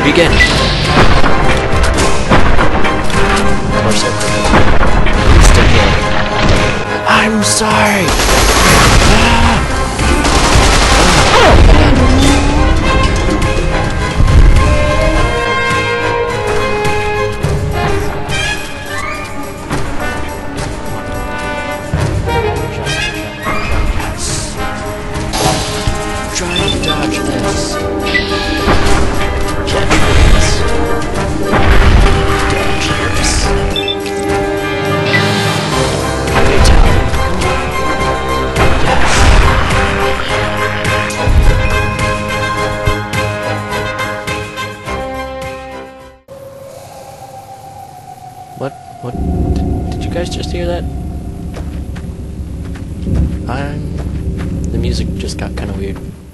begin. Torso. Still healing. I'm sorry. Trying to dodge this. Catch this. Dodge this. Fatality. Yes. What? Did you guys just hear that? The music just got kind of weird.